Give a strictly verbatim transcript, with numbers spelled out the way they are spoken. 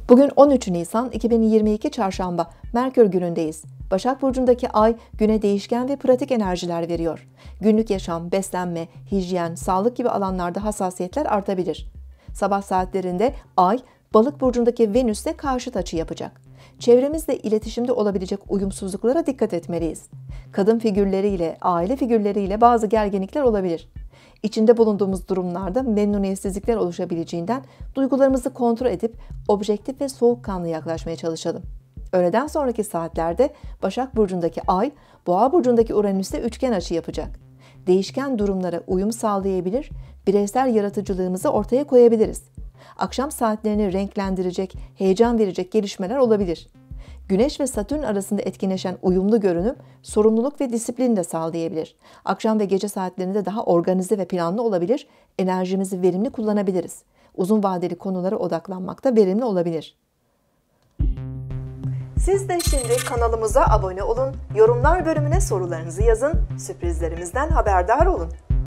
Bugün on üç Nisan iki bin yirmi iki Çarşamba, Merkür günündeyiz. Başak Burcu'ndaki ay güne değişken ve pratik enerjiler veriyor. Günlük yaşam, beslenme, hijyen, sağlık gibi alanlarda hassasiyetler artabilir. Sabah saatlerinde ay, Balık Burcu'ndaki Venüs'le karşıt açı yapacak. Çevremizle iletişimde olabilecek uyumsuzluklara dikkat etmeliyiz. Kadın figürleriyle, aile figürleriyle bazı gerginlikler olabilir. İçinde bulunduğumuz durumlarda memnuniyetsizlikler oluşabileceğinden duygularımızı kontrol edip objektif ve soğukkanlı yaklaşmaya çalışalım. Öğleden sonraki saatlerde Başak Burcu'ndaki Ay, Boğa Burcu'ndaki Uranüs'le üçgen açı yapacak. Değişken durumlara uyum sağlayabilir, bireysel yaratıcılığımızı ortaya koyabiliriz. Akşam saatlerini renklendirecek, heyecan verecek gelişmeler olabilir. Güneş ve Satürn arasında etkileşen uyumlu görünüm, sorumluluk ve disiplin de sağlayabilir. Akşam ve gece saatlerinde daha organize ve planlı olabilir, enerjimizi verimli kullanabiliriz. Uzun vadeli konulara odaklanmak da verimli olabilir. Siz de şimdi kanalımıza abone olun, yorumlar bölümüne sorularınızı yazın, sürprizlerimizden haberdar olun.